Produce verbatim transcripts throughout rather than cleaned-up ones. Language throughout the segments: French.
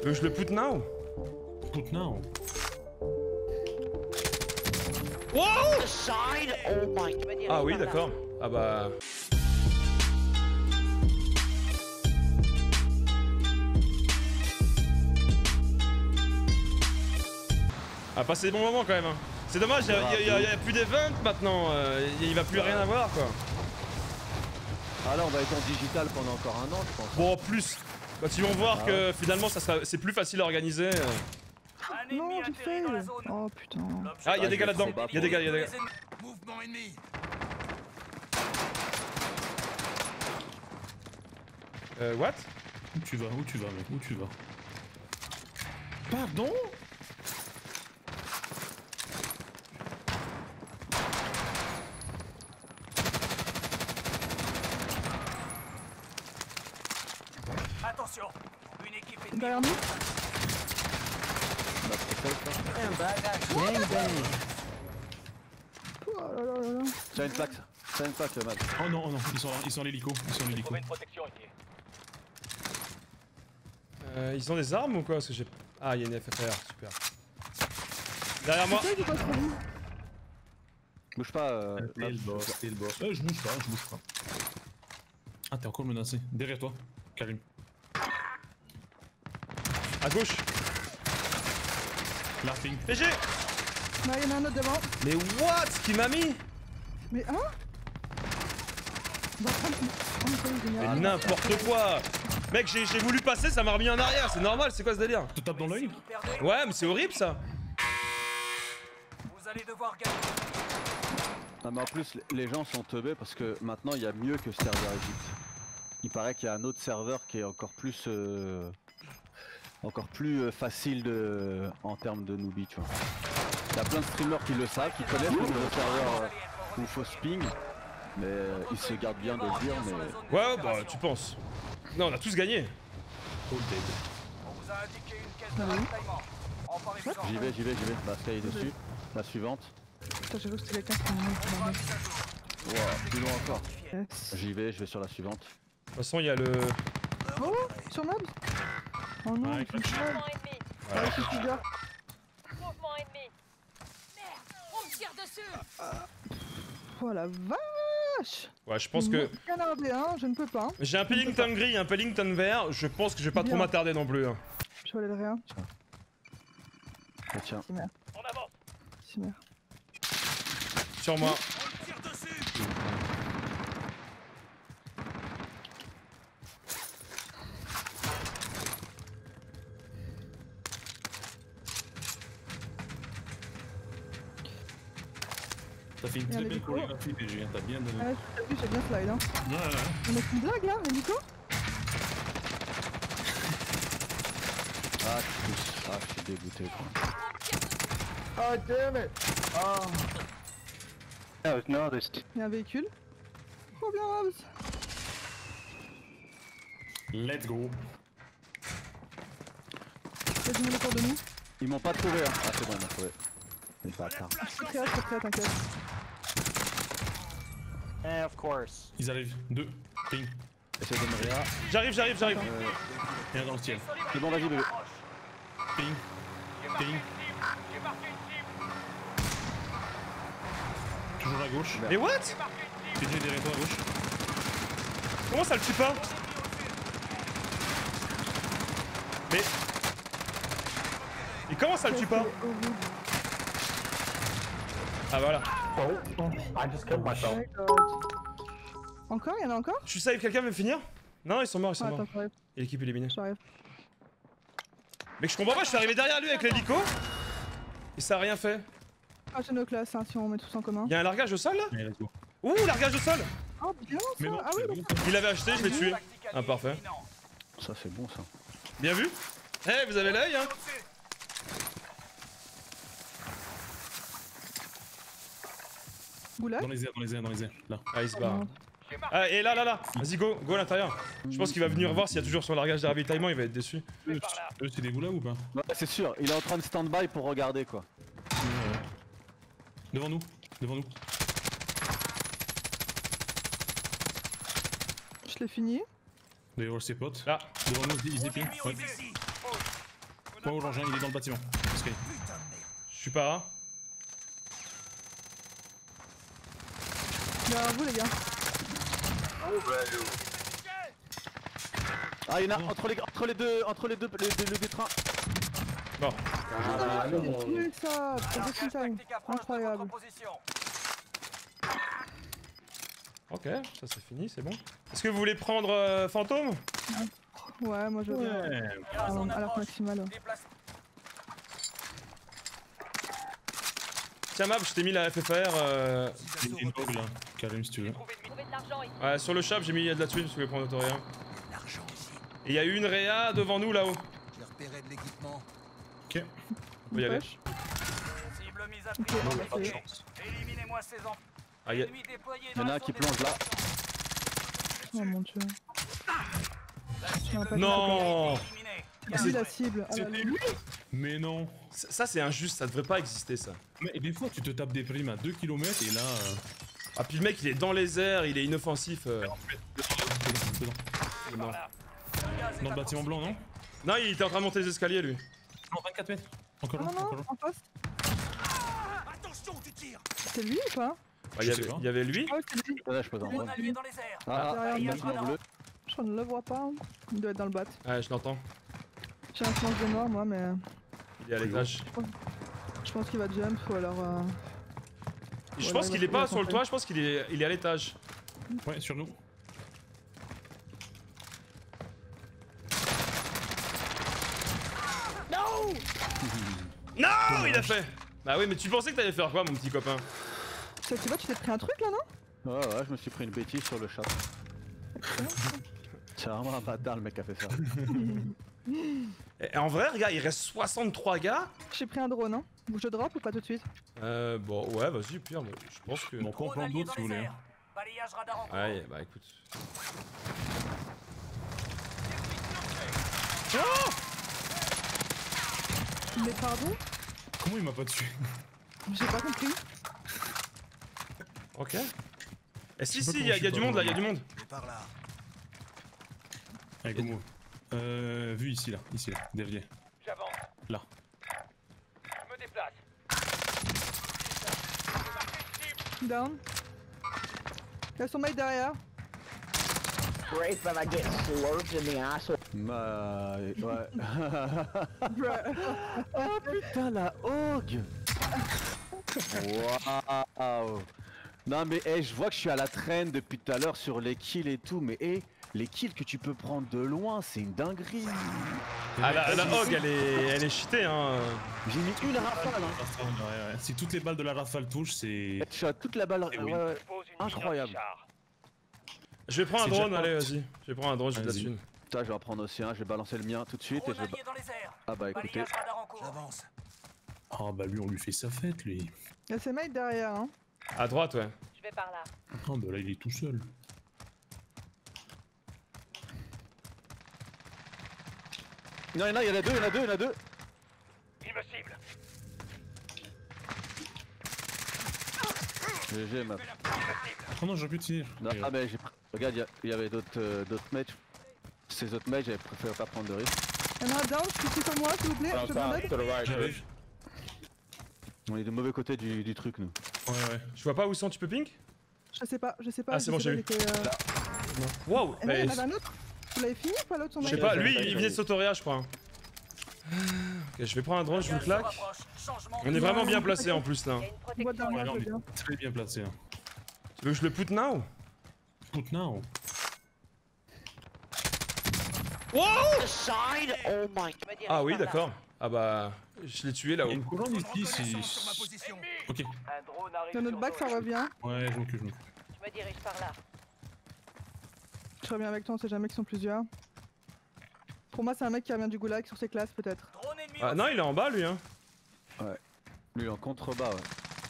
veux que je le put now? Put now. Wow! Side? Oh my god. Ah oui, d'accord. Ah bah... Ah, passer des bons moments quand même. Hein. C'est dommage, il n'y a, a, a, a plus d'event maintenant. Euh, il va plus rien avoir quoi. Ah là, on va être en digital pendant encore un an, je pense. Bon, plus. Quand ils vont voir ah que ouais. finalement c'est plus facile à organiser. Non, j'ai fait. Oh putain. Ah, il y a des gars là-dedans. Il y a des gars, il y a des gars. Mouvement ennemi. Euh, what? Où tu vas? Où tu vas, mec? Où tu vas? Pardon? Attention, une équipe ennemie. Derrière nous. Bang bang. Oh là là là là. Tiens une plaque, tiens une plaque, Mad. Oh non, oh non, ils sont, ils sont à l'hélico, ils sont à l'hélico. Une protection ici. Euh, ils ont des armes ou quoi? Parce que j'ai... Ah, il y a une F F R, super. Derrière moi. Bouge pas, euh... T'es le boss, t'es le boss. Euh, je bouge pas, je bouge pas. Ah, t'es encore menacé. Derrière toi, Karim. À gauche. Laughing. P G. Non, il y en a un autre devant. Mais what? Ce qu'il m'a mis? Mais hein? Mais n'importe quoi. Mec, j'ai voulu passer, ça m'a remis en arrière, c'est normal, c'est quoi ce délire? Tu tapes dans l'œil? Ouais, mais c'est horrible ça. Vous allez devoir gagner. Non mais en plus, les gens sont teubés parce que maintenant il y a mieux que ce serveur Egypte. Il paraît qu'il y a un autre serveur qui est encore plus... Euh... encore plus euh, facile de... en termes de newbie, tu vois. Il y a plein de streamers qui le savent, qui connaissent le nouveau serveur euh, où faut sping, mais euh, ils se gardent bien de le dire, mais... Ouais, bah tu penses. Non, on a tous gagné. On vous a indiqué une caisse de ravitaillement. Emparez-vous-en. J'y vais, j'y vais, j'y vais. La Sky est dessus. La suivante. Putain, j'ai vu que c'était quelqu'un qui m'a mis. Wow, plus loin encore. Yes. J'y vais, je vais sur la suivante. De toute façon, il y a le... Oh, sur Nobs. Oh non, Ouais, il fait mal. Voilà. Ouais, c'est plus dur. Mouvement ennemi. Merde, on me tire dessus. Oh la vache. Ouais, je pense que... Canardé, hein, je ne peux pas. J'ai un Pellington gris, un Pellington vert, je pense que je vais pas trop Bien. m'attarder non plus. Hein. Je valais de rien. Oh, tiens. C'est merde. On avance. C'est merde. Sur moi. On tire dessus. T'as fait une Et très un belle hélico. chorégraphie, P G, t'as bien donné. Ouais, t'as vu, j'ai bien slide, hein. Ouais, ouais, ouais. On a une blague là, Nico? Ah, je suis, ah, je suis dégoûté, quoi. Oh damn it! Oh. That was noticed. Il y a un véhicule. Trop bien, Hobbs. Let's go. T'as du monde autour de nous. Ils m'ont pas trouvé, hein. Ah, c'est bon, ils m'ont trouvé. Les bâtards. Je suis prêt, je suis prêt, t'inquiète. Eh, of course. Ils arrivent. Deux. Ping. Essaye de me réa. J'arrive, j'arrive, j'arrive. Euh, et un dans le ciel. C'est bon, vas-y, bébé. Ping. Ping. Toujours à gauche. Mais what? P G derrière toi à gauche. Comment ça le tue pas? Mais... Et comment ça le tue pas? Ah voilà. I just killed myself. Encore? Il y en a encore? Je suis safe, quelqu'un veut finir? Non, ils sont morts, ils sont Ah, morts. attends, j'arrive. Et l'équipe éliminée. J'arrive. Mec, je comprends pas, je suis arrivé derrière lui avec l'hélico. Et ça a rien fait. Ah, j'ai nos classes, hein, si on met tous en commun. Y'a un largage au sol là? Allez, let's go. Ouh, largage au sol! Oh, bien ça! Mais non, Ah oui, c'est d'accord. bon. Il l'avait acheté, je l'ai tué. Ah, parfait. Ça, c'est bon, ça. Bien vu? Eh, vous avez l'œil, hein? Goulag? Dans les airs, dans les airs, dans les airs. Là. Ah, il se barre. Ah, et là, là, là! Vas-y, go, go à l'intérieur. Je pense qu'il va venir voir s'il y a toujours son largage de ravitaillement, il va être déçu. Eux, eux, c'est des goulags ou pas? Ouais, c'est sûr, il est en train de stand-by pour regarder, quoi. Ouais. Devant nous, devant nous. Je l'ai fini. D'ailleurs, ses potes. Là. Devant nous, ils épient. Ouais. Point orange, hein, il est dans le bâtiment. Sky. Je suis pas. Derrière vous les gars. Ah, il y en a entre les, entre les deux, entre les deux, les deux, les deux trains. Bon. Ah, c'est nul ça. C'est Tactique approche de incroyable. votre position. Ok, ça c'est fini, c'est bon. Est-ce que vous voulez prendre euh, fantôme? Ouais, moi je veux bien. Ouais. À l'arc maximale. Ouais. Déplace. Tiens Mab, je t'ai mis la F F R. Euh... Il y a une toggle là, Karim si tu veux. Trouver de l'argent ici. Ouais, sur le shop, j'ai mis il y a de la thune si vous voulez prendre Autoria. Et il y a une Réa devant nous là-haut. J'ai repéré de l'équipement. Ok. On peut y aller. Poche. Cible mise à Ok, prix. non, mais Pas de c'est- chance. Éliminez-moi ces enfants. Ah, y a... Ennemis déployés Il y en dans a la un qui zone plonge là. d'évacuation. Oh mon dieu. Non, pas Non. Éliminé. C'est lui la cible. Oh là C'était là. lui. Mais non. Ça ça, c'est injuste, ça devrait pas exister ça. Mais des fois tu te tapes des primes à deux kilomètres et là... Euh... Ah puis le mec il est dans les airs, il est inoffensif. euh. Dedans. Non. Le gaz est Dans le à bâtiment blanc, non? Non, il était en train de monter les escaliers lui. Non, vingt-quatre mètres. Encore Non, là, non, encore là. non, en face. Attention, tu tires. C'est lui ou pas? Bah, il y Je avait- sais pas. il y avait lui. Ah ouais, c'est lui. Là, je peux en Mon prendre. allié dans les airs. Ah, ah, Derrière bâtiment moi. bleu. Je ne le vois pas. Il doit être dans le bat. Ouais, je l'entends. J'ai un sens de mort moi, mais Il est à l'étage. je pense qu'il va jump ou alors. Euh... Je Ouais, pense là, il qu'il va- est il pas va sur le camper. toit, je pense qu'il est, il est à l'étage. Ouais, sur nous. Non, il a fait. Bah oui, mais tu pensais que t'allais faire quoi, mon petit copain? Ça, tu vois, tu t'es pris un truc là, non? Ouais, ouais, je me suis pris une bêtise sur le chat. C'est vraiment un bâtard le mec qui a fait ça. Et en vrai, regarde, il reste soixante-trois gars. J'ai pris un drone, hein. Vous je drop ou pas tout de suite? Euh, bon, ouais, vas-y, pire, mais je pense que. Bon, on Drone prend allié d'autres dans si vous les voulez. airs. Balayage radar en cours. Ouais, bah écoute. Mais pardon? Comment il m'a pas tué? J'ai pas compris. Ok. Eh si, Je sais pas si, il y a, comment y a je du suis monde pas là, il y a du monde. Et par là. Allez, comment? Euh, vu ici là, ici là, derrière. J'avance. Là. Je me déplace. Down. Il y a son mate derrière. Great, but I get slurped in the asshole. Bah, ouais. Bruh. Oh putain, la hog. Waouh. Non mais hey, je vois que je suis à la traîne depuis tout à l'heure sur les kills et tout, mais hey, les kills que tu peux prendre de loin, c'est une dinguerie. Ah, la, la hog, elle est, elle est cheatée, hein. J'ai mis une rafale, hein. Rafale, ouais, ouais. Si toutes les balles de la rafale touchent, c'est... Headshot, toute la balle. Eh Ouais, oui. ouais. Pose une Incroyable. mine anti-char. Je vais prendre un C'est drone, jackpot. allez, vas-y. Je vais prendre un drone, j'ai de la Vas-y. thune. Putain, je vais en prendre aussi un, je vais balancer le mien tout de suite et Drone je vais. allié dans les airs. Ah bah écoutez. Balayage radar en cours. J'avance. Ah bah lui, on lui fait sa fête, lui. Il y a ses mates derrière, hein. À droite, ouais. Je vais par là. Ah bah là, il est tout seul. Non, il y en a, il y en a deux, il y en a deux, il y en a deux. Il me cible. G G, ma. Oh non, j'aurais pu tirer. Non, ah mais j'ai. Regarde, il y a- il y, avait d'autres euh, d'autres matchs. Ces autres matchs, j'avais préféré pas prendre de risque. Il y en a un down, je suis sur moi, s'il vous plaît. Je demande d'aide. J'arrive. On est du mauvais côté du, du truc, nous. Ouais, ouais. Je vois pas où sont, tu peux pink? Je sais pas, je sais pas. Ah, c'est je bon, sais j'ai pas, vu. il était, euh, Waouh! Et là, il y mais- en avait un autre. Vous l'avez fini ou pas l'autre son Je sais mate? pas, lui, il vient de Sotoria, je crois. Ok, je vais prendre un drone, je vous le claque. On est vraiment bien placé en plus là. Il y a une Boîte protection. derrière, Ouais, je on veux est bien. très bien placé. Hein. Tu veux que je le put now? Put now. The side? Oh my. Je me dirige Ah oui, par là. d'accord. Ah bah, je l'ai tué Il y a là-haut. une colonne ici, Reconnaissance sur ma c'est... position. Ok. Un drone arrive Il y a notre sur bac, ça zone. revient. Ouais, je m'occupe, je m'occupe. Je me dirige par là. Je reviens avec toi, on sait jamais qu'ils sont plusieurs. Pour moi, c'est un mec qui revient du goulag sur ses classes, peut-être. Drone ennemi Ah au non, il est en bas lui, hein. Lui en contrebas, ouais.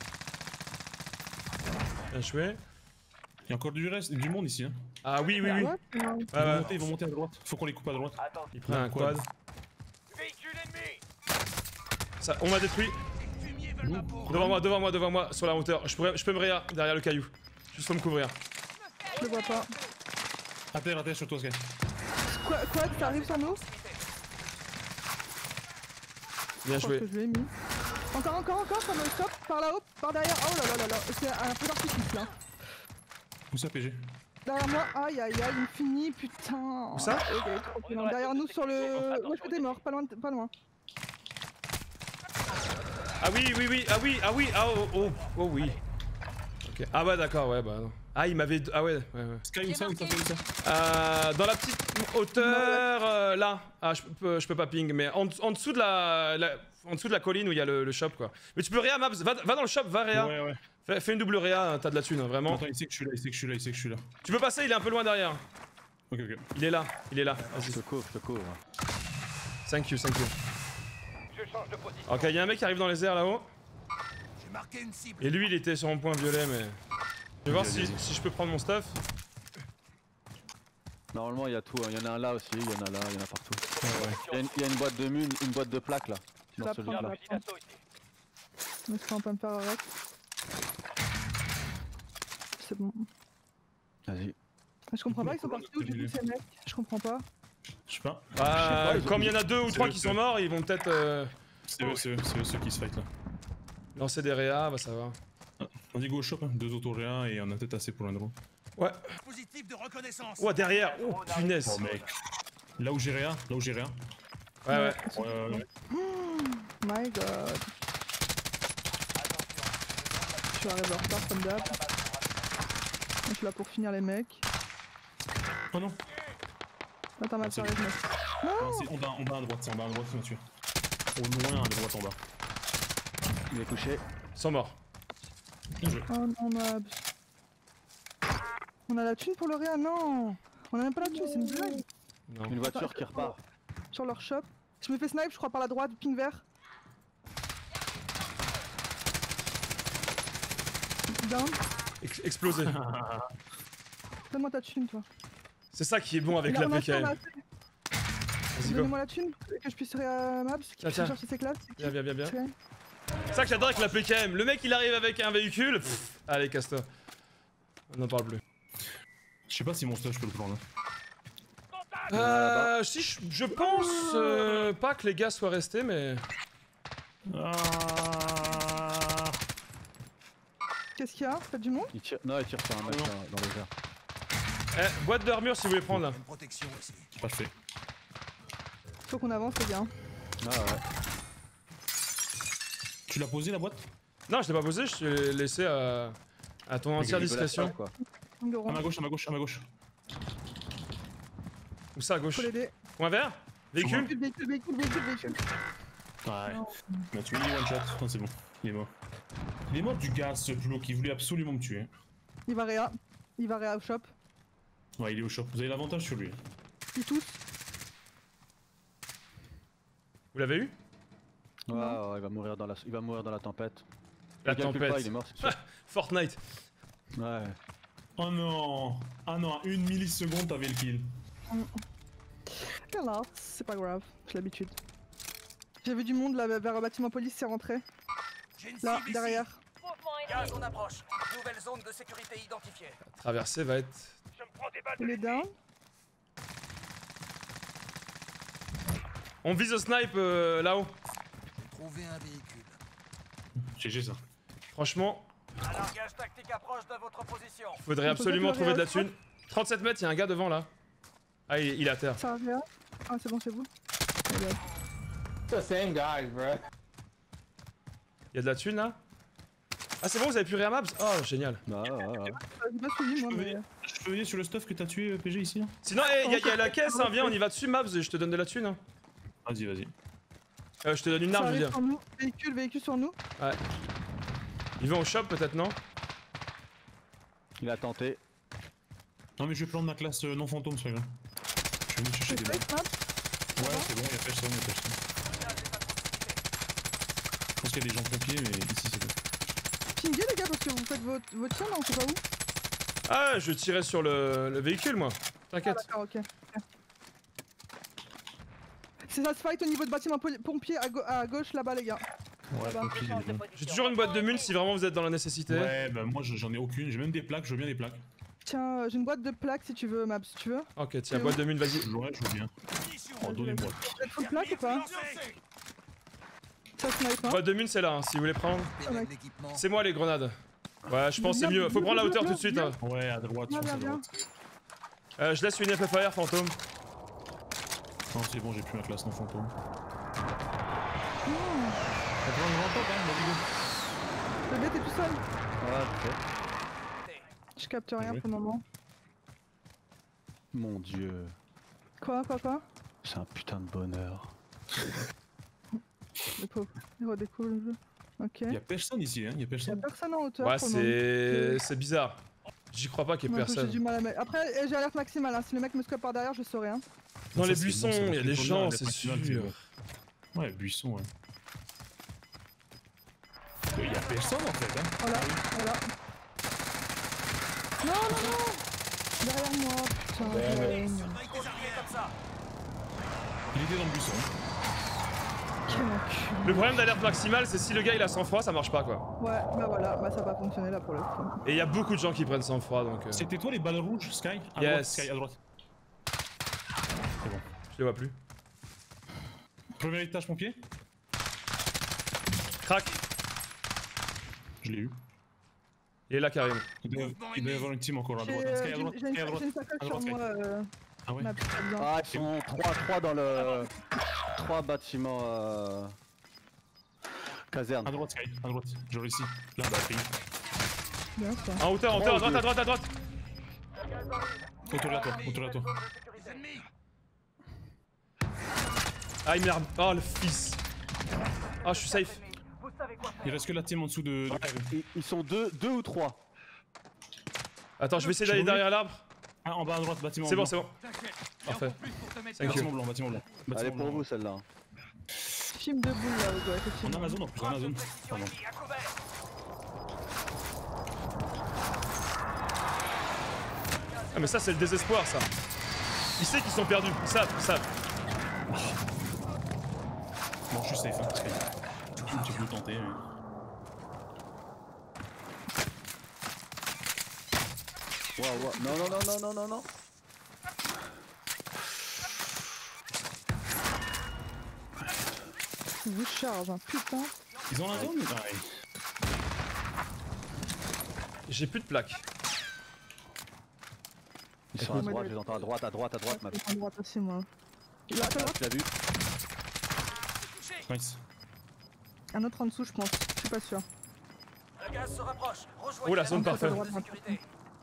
Bien joué. Il y a encore du reste, du monde ici. Hein. Ah oui, oui, oui. Ouais, ouais. Ils, Ouais, vont ouais. monter, ils vont monter à droite. Faut qu'on les coupe à droite. Attention. Il prend un quad. Véhicule ennemi. Ça, on m'a détruit. Fumier veulent ma peau. Devant moi, devant moi, devant moi, sur la hauteur. Je, pourrais, je peux me réa derrière le caillou. Juste pour me couvrir. Je le vois pas. À terre, à terre, sur toi, Sky. Quoi, quoi, ça arrive sur nous? Bien Je pense joué. que je l'ai mis. Encore, encore, encore, sur le stop, par là-haut, par derrière. Oh là là là là, c'est un peu d'artifice là. Où ça, P G? Derrière moi, aïe aïe aïe, il me finit, putain. Où ça? Ok, trop violent. Derrière nous sur le. Où est-ce que t'es mort? Pas loin, pas loin. Ah oui, oui, oui, ah oui, ah oui, ah oh, oh, oh oui. Ok. Ah bah d'accord, ouais, bah non. Ah, il m'avait... Ah ouais, ouais, ouais. Sky, où ça, où ça, où ça? Euh, dans la petite hauteur, euh, là. Ah, je peux, je peux pas ping, mais en, en dessous de la, la- en dessous de la colline où il y a le, le shop, quoi. Mais tu peux réa, Mabs, va, va dans le shop, va réa. Ouais, ouais. Fais, fais une double réa, t'as de la thune, hein, vraiment. Attends, il sait que je suis là, il sait que je suis là, il sait que je suis là. Tu peux passer, il est un peu loin derrière. Ok, ok. Il est là, il est là. Je te Vas-y. couvre, je te couvre. Thank you, thank you. Je change de position. Ok, il y a un mec qui arrive dans les airs là-haut. J'ai marqué une cible. Et lui, il était sur mon point violet, mais... Je vais voir Vas-y, si, vas-y. si je peux prendre mon stuff. Normalement, il y a tout. hein. Il y en a un là aussi, il y en a là, il y en a partout. Ouais, Il y a une, il y a une boîte de mine, une boîte de plaques là. Je Dans la celui prends, je là. la Fusil prends. d'assaut ici. Mais je peux pas me faire arrêter. C'est bon. Vas-y. Je comprends pas, ils sont partis où du coup ces mecs? Je comprends pas. Je sais pas. Ah, pas, ils ont comme il y mis- en a deux ou c'est trois eux, qui c'est sont eux. morts, ils vont peut-être euh, C'est eux, c'est eux, c'est eux ceux qui se fight là. lancer des réas, bah ça va. On dit go au shop, hein. Deux auto-réa et on a peut-être assez pour un drone. Ouais. Dispositif de reconnaissance. Oh, derrière. Oh, punaise. Oh mec. Là où j'ai rien, là où j'ai rien. Ouais, ouais. Ouais, ouais, ouais. My god. Je suis arrivé en retard comme d'hab. Je suis là pour finir les mecs. Oh non. Attends, ma Ah, c'est sérieux, mec. Non, c'est en bas, en bas à droite, c'est en bas à droite, Mathieu. Au loin à droite en bas. Il est couché. Ils sont morts. Bien joué. Oh non, Mabs. On a la thune pour le réa? Non. On a même pas la thune, c'est une blague. Non. Une voiture qui repart. Sur leur shop. Je me fais snipe, je crois, par la droite, ping vert. Down. Ex- explosé. Donne-moi ta thune, toi. C'est ça qui est bon avec Là, la on a P K fait, on M. a fait. Vas-y, go. Donnez-moi la thune, que je puisse réa Mabs, qui Tiens, puisse tiens. chercher ses classes. Viens, viens, viens, viens. C'est- C'est ça que j'adore avec la P K M. Le mec, il arrive avec un véhicule. Pff, allez, casse-toi. On n'en parle plus. Je sais pas si mon stuff je peux le prendre. Euh, si, je, je pense euh, pas que les gars soient restés, mais... Ah. Qu'est-ce qu'il y a? Faites du monde? Il tire... Non, il tire sur un mec non. dans, dans les airs. Eh, boîte d'armure si vous voulez prendre là. Une protection ici. Pas fait. Faut qu'on avance, les gars. Ah ouais. Tu l'as posé la boîte? Non, je t'ai pas posé, je t'ai laissé à, à ton entière Il veut la discrétion. faire, quoi. Ping de À rond. ma gauche, à ma gauche, à ma gauche. Où ça à gauche? Faut l'aider. Point vert? Véhicule? Véhicule, véhicule, véhicule, véhicule, véhicule. Ouais. Non. Mathieu, il est one shot. Oh, c'est bon, il est mort. Il est mort du gars, ce plot qui voulait absolument me tuer. Il va réa. Il va réa au shop. Ouais, il est au shop. Vous avez l'avantage sur lui. Ils tous. Vous l'avez eu? Ouais, ouais, il va mourir dans la, il va mourir dans la tempête. La Il calcule tempête. pas, il est mort, c'est sûr. Fortnite. Ouais. Oh non. Ah non, à une milliseconde, t'avais le kill. Voilà, c'est pas grave, j'ai l'habitude. J'ai vu du monde là vers le bâtiment police, c'est rentré. J'ai une Là, cible ici. derrière. Mouvement Gaz ennemi. en approche. Nouvelle zone de sécurité identifiée. Traversée va être... Je me prends des balles Il est down. On vise au snipe euh, là-haut. J'ai trouvé un véhicule. G G ça. Franchement, Un largage tactique approche de votre position. faudrait On peut absolument pas trouver de la pleurer à thune. trente-sept mètres, il y a un gars devant là. Ah, il, il est à terre. Ça réa. Ah, c'est bon, c'est vous. Regarde. It's the same guys, bro. Il y a de la thune là. Ah, c'est bon, vous avez pu réamabs? Oh, génial. Ah, ouais, ouais. Ah, j'ai pas suivi moi, peux mais. venir Je peux venir sur le stuff que t'as tué, P G, ici là? Sinon, il y, a- y a la caisse, hein, viens, on y va dessus, Mabs, et je te donne de la thune. Hein. Vas-y, vas-y. Euh, je te donne une Ça arme, je veux arrive dire. sur nous. Véhicule, véhicule sur nous. Ils vont au shop peut-être, non? Il a tenté. Non, mais je vais prendre ma classe euh, non fantôme, c'est pas grave. Je vais venir chercher des balles. Safe, Mabs. Ouais, c'est bon, il y a personne, il y a personne. Je pense qu'il y a des gens pompiers, mais ici c'est bon. Pingez les gars parce que vous faites votre, votre tir là, on sait pas où. Ah, je tirais sur le, le véhicule, moi. Ah, T'inquiète. d'accord, ok. C'est ça se fight au niveau de bâtiment poli- pompier à, go- à gauche là-bas les gars. Ouais, Là-bas. pompier, il est bon. J'ai toujours une boîte de mules si vraiment vous êtes dans la nécessité. Ouais, bah moi je- j'en ai aucune, j'ai même des plaques, je veux bien des plaques. Tiens, euh, j'ai une boîte de plaques si tu veux Mabs, si tu veux. Ok, tiens, boîte de mules, vas-y. Ouais, je veux bien. Munitions. Oh, donnez-moi. Vous êtes full plaque ou pas? Ça snipe, hein. Ouais, deux mines, c'est là, hein, si vous voulez prendre. Récupérer de l'équipement. C'est moi les grenades. Ouais, je pense que c'est mieux. Faut prendre la hauteur tout de suite. Hein. Ouais, à droite, je Viens, pense à viens, droite. Euh, je laisse une F F R fantôme. Non, c'est bon, j'ai plus ma classe non fantôme. Oh. On prend une grande top, hein, vas-y, go. Le gars, t'es tout seul. Ouais, ok. Je capte rien Joué. pour le moment. Mon dieu. Quoi, quoi, quoi? C'est un putain de bonheur. Le pauvre. Il redécouvre le jeu. Ok. Y'a personne ici, hein, y'a Y'a personne. personne en hauteur. Ouais, pour le moment. c'est c'est bizarre. J'y crois pas qu'il y ait Moi, J'ai personne. du mal à mettre. Après, eh, j'ai alerte maximale. Hein. Si le mec me scope par derrière, je saurai. Hein. Dans Ça, les c'est buissons, bon, ça, il y a c'est des bon, gens, là, c'est les sûr. maximales, c'est bon. Ouais, buisson, ouais. Mais y'a personne en fait, hein. Voilà, voilà. Non, non, non. Derrière moi. Putain, Ouais, ouais. Surveille tes arrières comme ça. Il était dans le buisson. Quel enculé. Le problème d'alerte maximale, c'est si le gars il a sang froid, ça marche pas quoi. Ouais, bah voilà, bah ça va pas fonctionner là pour le coup. Et il y a beaucoup de gens qui prennent sang froid donc. Euh... C'était toi les balles rouges, Sky? À droite, Yes. Sky, à droite. C'est bon. Je les vois plus. Premier étage pompier. Crac. Je l'ai eu. Il est là Karim. Il doit, il doit y avoir une team encore à J'ai droite. euh, Sky à j'ai droite, une- j'ai une, Sky à droite. j'ai une sacoche À sur droite, Sky. moi. Euh, Ah ouais? ma petite bien. Ah, ils sont trois trois dans le. trois bâtiments. Euh... Caserne. À droite, Sky, à droite. Je réussis. Là, bah, ping. Bien ça. En hauteur, en hauteur, à droite, à droite, à droite. Autour à toi, autour à toi. Les ennemis. Ah il merde. Oh le fils. Ah je suis safe. Vous savez quoi faire. Il reste que la team en dessous de. de Ouais, ils, ils sont deux, deux ou trois. Attends, je vais essayer d'aller derrière l'arbre. Ah, en bas à droite, bâtiment C'est bon, blanc. c'est bon. Parfait. Thank you. Bâtiment blanc, bâtiment blanc. Elle est Bâtiment pour blanc. vous celle-là. Film de boule là, ouais, On effectivement. a ma zone en plus, on a ma zone. Pardon. À couvert. Ah mais ça c'est le désespoir ça. Ils savent qu'ils sont perdus, ils savent, ils savent. Bon, je suis safe, hein, Sky. Tu peux tenter, mais. Waouh, waouh. Non, non, non, non, non, non, non. Il vous charge, hein, putain. Ils ont la zone ou pas? J'ai plus de plaques. Ils sont à droite, je les entends à droite, à droite, à droite, ma Je suis à droite aussi, moi. Là, à Ah, droite, tu l'as vu? Nice. un autre en dessous, je pense. Je suis pas sûr. Le gaz se rapproche. Rejoignez Oh la zone Un peu à parfaite. droite, sécurité.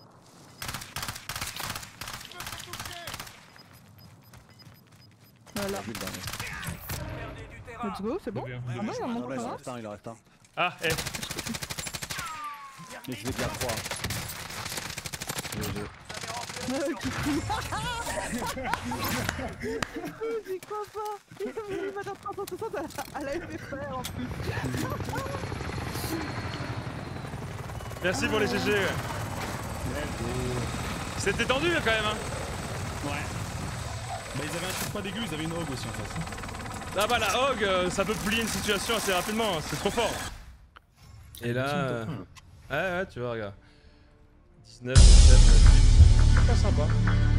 Voilà. J'ai vu le dernier. Perdez du terrain. Let's go, c'est bon. Bien, Ah bien. non, il en Non, manque là, il en un. reste un, il en reste un. Ah, eh. Mais je vais bien trois. Je- je- Euh, qui crie. J'y crois pas. Il m'a tapé en tout ça à la F F R en plus. Merci pour les G G. C'était tendu quand même hein. Ouais. Bah, ils avaient un shoot pas dégueu, ils avaient une hog aussi en face. Ah bah la hog, euh, ça peut plier une situation assez rapidement, hein, c'est trop fort. Et là... euh, Ouais ouais tu vois regarde. dix-neuf, dix-sept, dix-huit. Pas sympa.